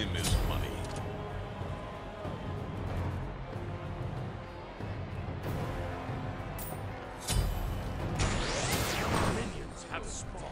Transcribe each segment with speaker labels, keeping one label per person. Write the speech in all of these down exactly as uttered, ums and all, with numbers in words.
Speaker 1: Time is money.
Speaker 2: Minions have spawned.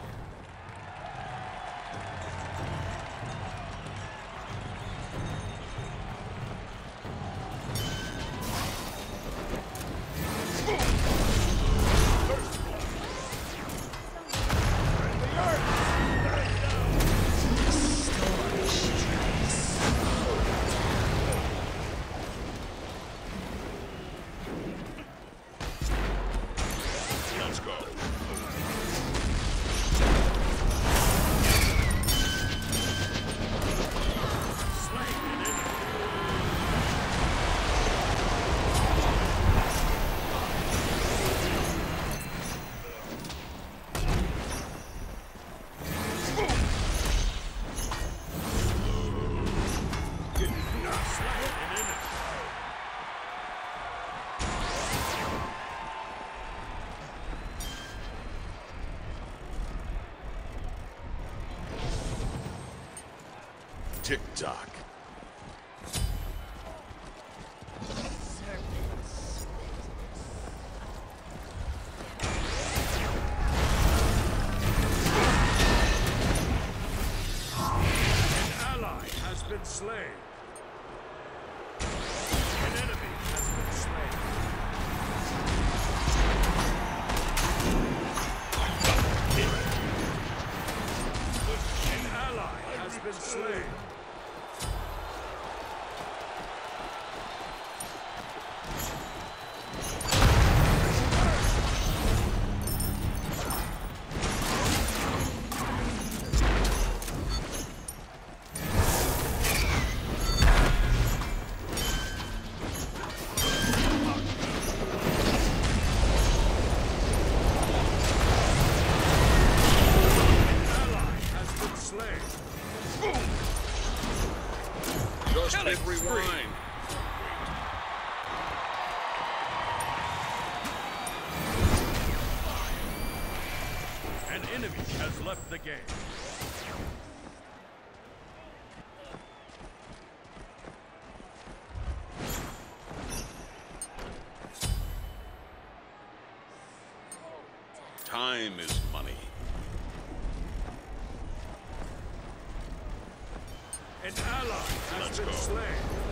Speaker 1: Tick-tock.
Speaker 2: An ally has been slain. An enemy has been slain. An ally has been slain.
Speaker 1: Just hit rewind.
Speaker 2: An enemy has left the game.
Speaker 1: Time is money.
Speaker 2: An ally has
Speaker 1: Let's
Speaker 2: been
Speaker 1: go.
Speaker 2: slain.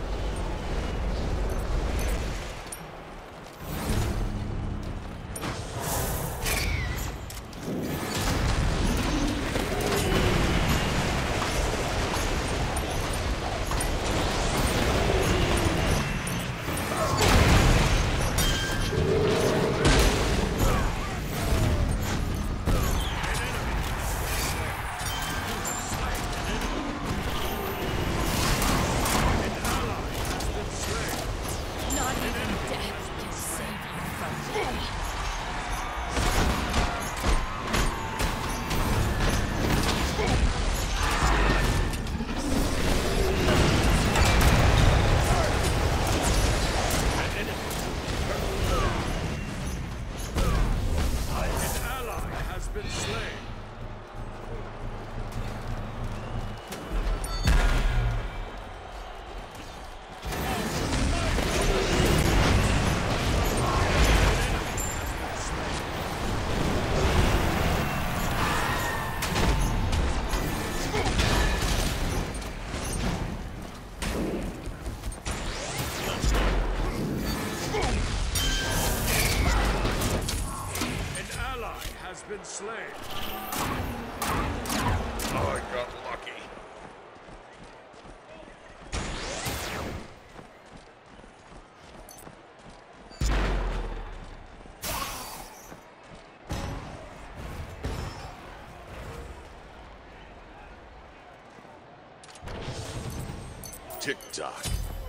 Speaker 2: Been slain.
Speaker 1: Oh, I got lucky. Tick-tock.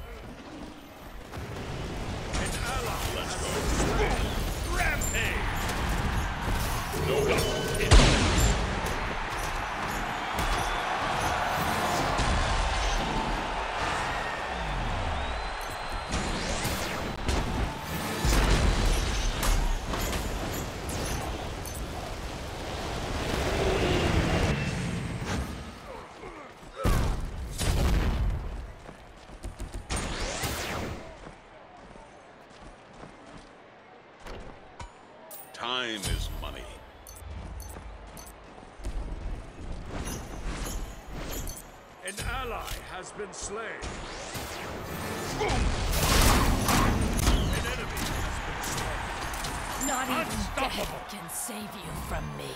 Speaker 2: An ally.
Speaker 1: Let's go.
Speaker 2: Rampage.
Speaker 1: No doubt. Time is money.
Speaker 2: An ally has been slain. An enemy has been slain.
Speaker 3: Not even
Speaker 2: Unstoppable.
Speaker 3: death can save you from me.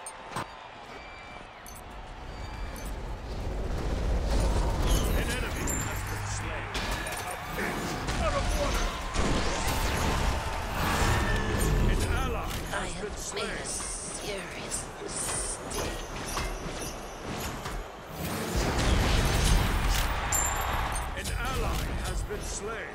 Speaker 2: An enemy has been slain. A fish out of water. An ally
Speaker 3: I
Speaker 2: has been
Speaker 3: have made
Speaker 2: slain.
Speaker 3: a serious mistake.
Speaker 2: An ally has been slain.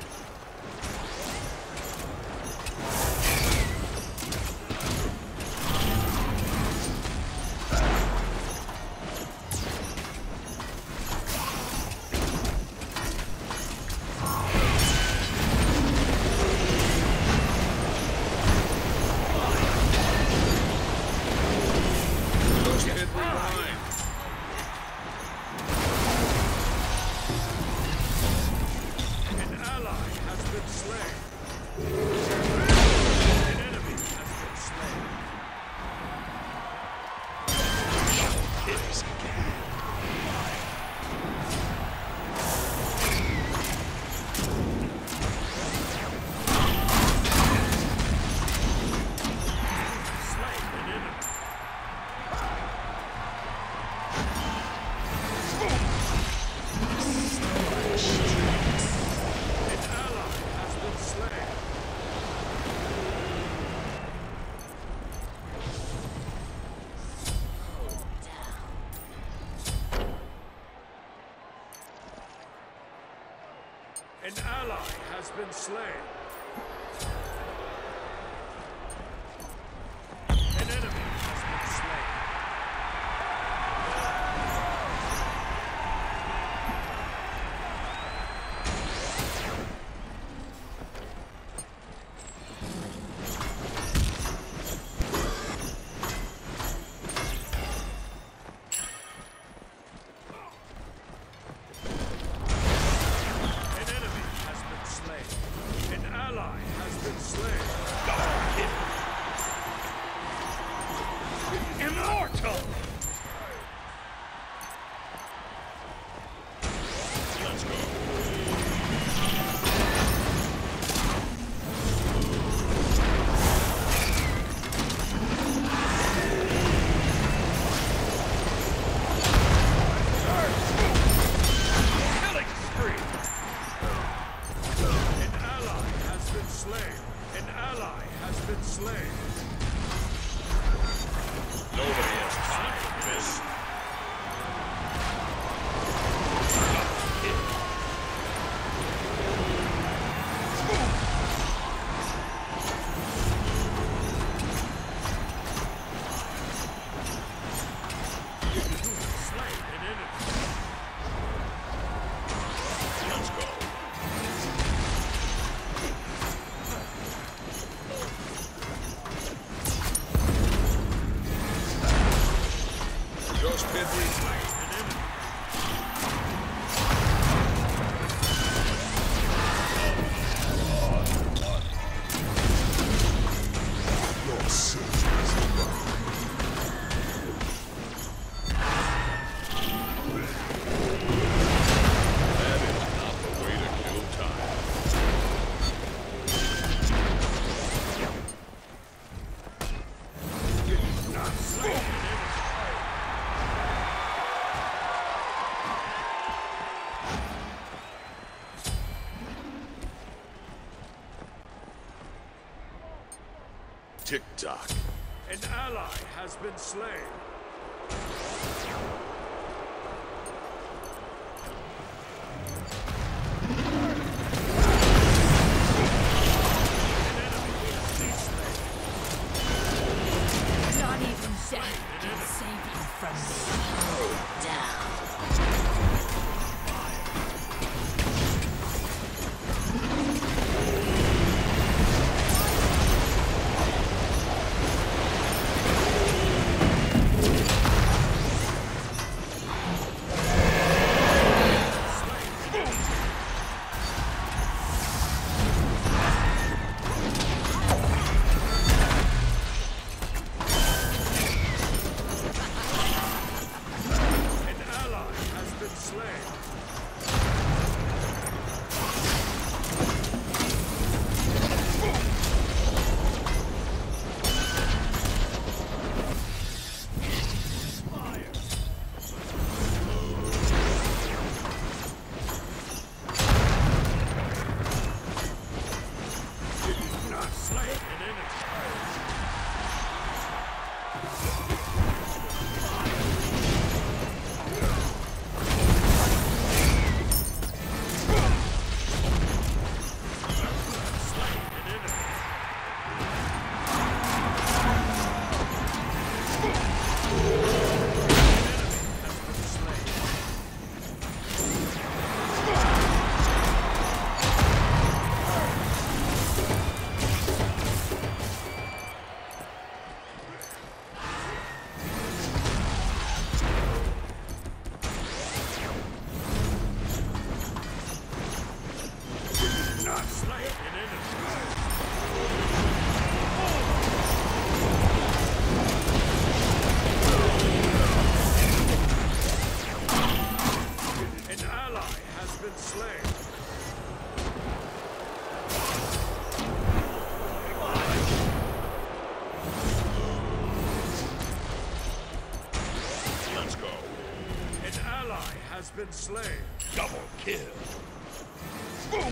Speaker 1: Just hit rewind.
Speaker 2: An ally has been slain. An enemy has been slain. Slain an enemy. An ally has been slain. An ally has been slain. An enemy has been slain. An enemy has been slain. An ally has been slain. Immortal!
Speaker 1: Let's go.
Speaker 2: Killing spree! An ally has been slain. An ally has been slain.
Speaker 1: Nobody has time for this.
Speaker 2: Slain an enemy.
Speaker 1: Let's go. Just hit rewind.
Speaker 2: An enemy.
Speaker 4: Your soldiers arrive.
Speaker 1: That is not the way to kill time.
Speaker 2: Not slain an enemy.
Speaker 1: Tick tock.
Speaker 2: An ally has been slain. An enemy has been slain.
Speaker 3: Not even death can save you from me. Down.
Speaker 2: been slain.
Speaker 1: Double kill. Boom!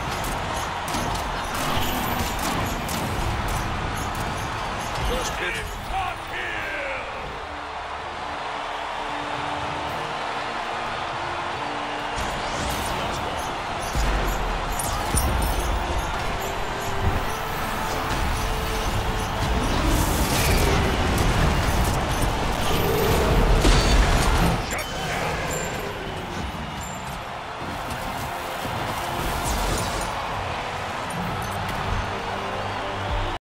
Speaker 1: Let's get it.